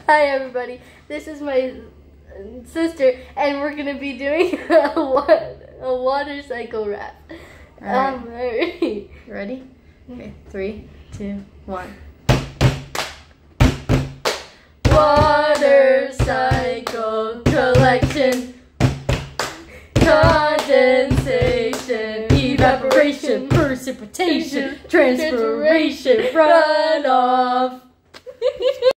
Hi everybody, this is my sister and we're going to be doing a water cycle rap. Alright. Ready? Okay, 3, 2, 1. Water cycle collection, condensation, Evaporation, precipitation, transpiration, runoff.